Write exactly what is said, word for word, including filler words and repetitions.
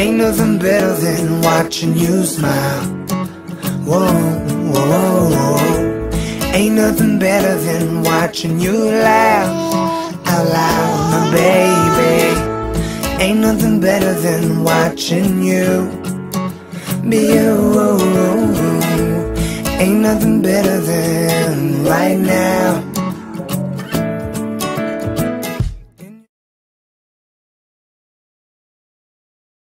Ain't nothing better than watching you smile. Whoa, whoa, whoa. Ain't nothing better than watching you laugh out loud, my baby. Ain't nothing better than watching you be you. Ain't nothing better than right now.